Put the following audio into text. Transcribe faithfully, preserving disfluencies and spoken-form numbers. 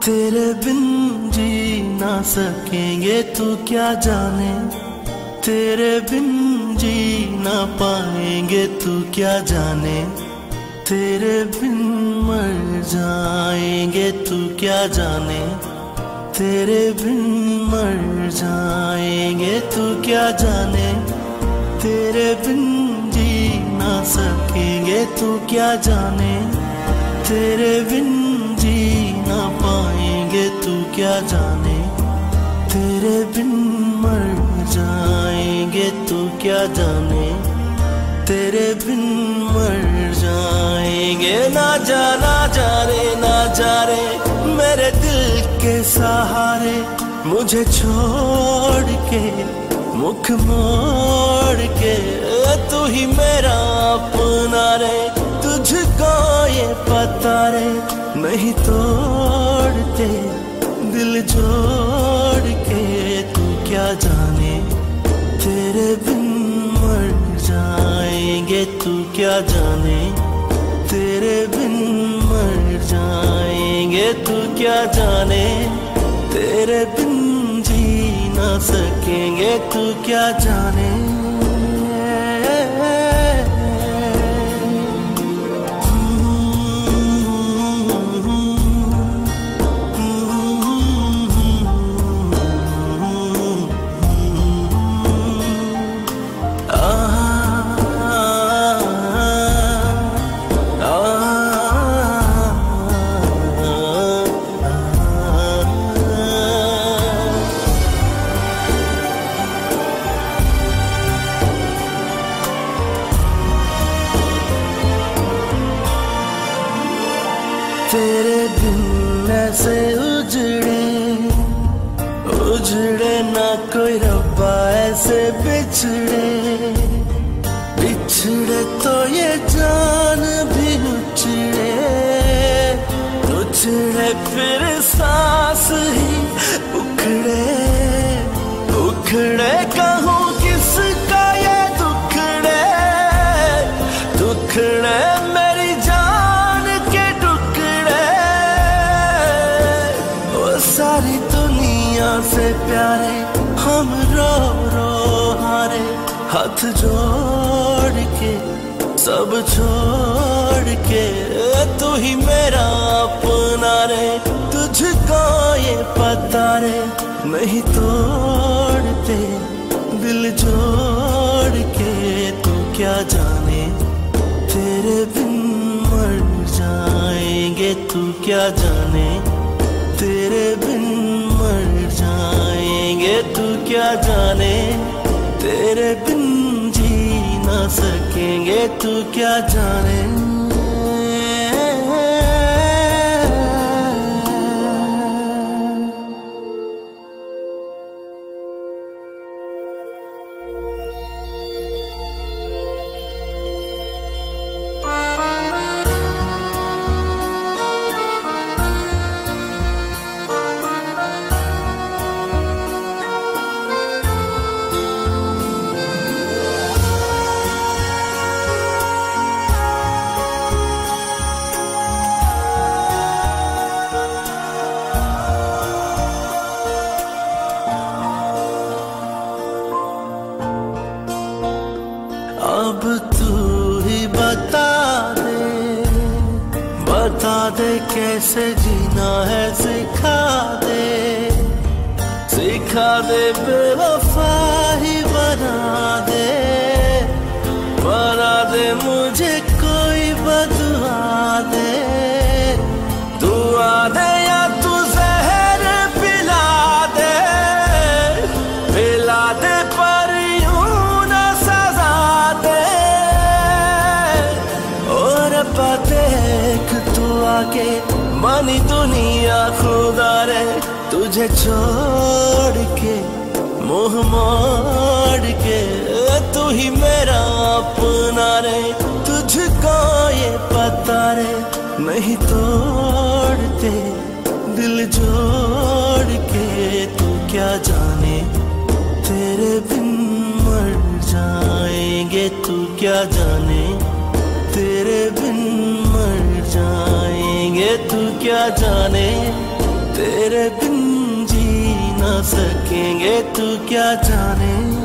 तेरे बिन जी ना सकेंगे तू क्या जाने, तेरे बिन जी ना पाएंगे तू क्या जाने, तेरे बिन मर जाएंगे तू क्या जाने, तेरे बिन मर जाएंगे तू क्या जाने, तेरे बिन जी ना सकेंगे तू क्या जाने, तेरे बिन जी ना पाएंगे तू क्या जाने, तेरे बिन मर जाएंगे तू क्या जाने, तेरे बिन मर जाएंगे। ना जा ना जा रे ना जा रे मेरे दिल के सहारे, मुझे छोड़ के मुख मोड़ के, तू ही मेरा अपना रे, तुझको ये पता रे, नहीं तोड़ते दिल जोड़ के, तू क्या जाने, तेरे बिन मर जाएंगे तू क्या जाने, तेरे बिन मर जाएंगे तू क्या जाने, तेरे बिन जी ना सकेंगे तू क्या जाने। तेरे दिन ऐसे उजड़े उजड़े ना कोई रब्बा ऐसे बिछड़े, बिछड़े तो ये जान भी उछड़े, उछड़े फिर सांस ही उखड़े, उखड़े कहूँ किसका ये दुखड़े, दुखड़े मेरी जान के टुकड़े, वो सारी दुनिया से प्यारे हम रो रो हारे, हाथ जोड़ के सब छोड़ के, तू ही मेरा अपना रे, तुझको ये पता रे, नहीं तोड़ते दिल जोड़ के, तू क्या जाने, तेरे बिन मर जाएंगे तू क्या जाने, तेरे बिन मर जाएंगे तू क्या जाने, तेरे बिन जी ना सकेंगे तू क्या जाने। अब तू ही बता दे, बता दे कैसे जीना है, सिखा दे, सिखा दे बेवफा ही बना दे, बना दे मुझे कोई बदुआ दे, दुआ दे या तू जहर पिला दे, पिला दे पर यूं ना सजा दे, और देख तू आके मानी दुनिया खुदा रे, तुझे छोड़ के मुँह मोड़ के, तू ही मेरा अपना रे, तुझको ये पता रे, नहीं तोड़ते दिल जोड़ के, तू क्या जाने, तेरे बिन मर जाएंगे तू क्या जाने, तेरे बिन मर जाएंगे तू क्या जाने, तेरे बिन जी ना सकेंगे तू क्या जाने।